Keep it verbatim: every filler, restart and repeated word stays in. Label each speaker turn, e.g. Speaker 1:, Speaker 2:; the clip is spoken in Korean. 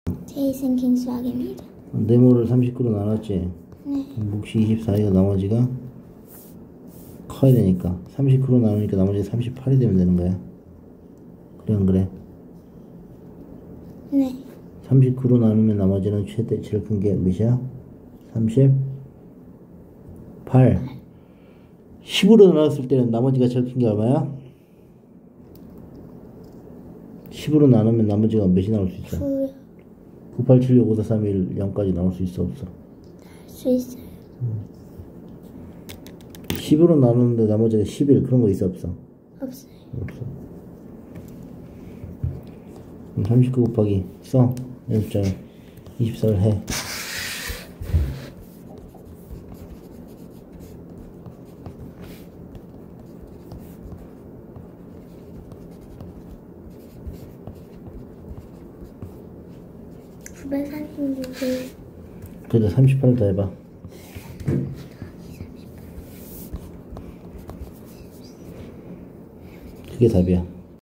Speaker 1: 제일 생긴 수학입니다.
Speaker 2: 네모를 삼십구로 나눴지?
Speaker 1: 네.
Speaker 2: 몫이 이십사이고 나머지가 커야 되니까 삼십구로 나누니까 나머지 삼십팔이 되면 되는 거야. 그래 안 그래?
Speaker 1: 네.
Speaker 2: 삼십구로 나누면 나머지는 최대 제일 큰 게 몇이야? 삼십팔. 십으로 나눴을 때는 나머지가 제일 큰 게 얼마야? 십으로 나누면 나머지가 몇이 나올 수 있어?
Speaker 1: 구요.
Speaker 2: 구, 팔, 칠, 육, 오, 사, 삼, 이, 일, 영까지 나올 수 있어 없어?
Speaker 1: 할 수 있어요.
Speaker 2: 십으로 나누는데 나머지가 십일 그런 거 있어 없어?
Speaker 1: 없어요.
Speaker 2: 없어. 그럼 삼십구 곱하기 써. 연습장에 이십사를 해.
Speaker 1: 구백삼십육.
Speaker 2: 그래도 삼십팔을 더 해봐. 그게 답이야.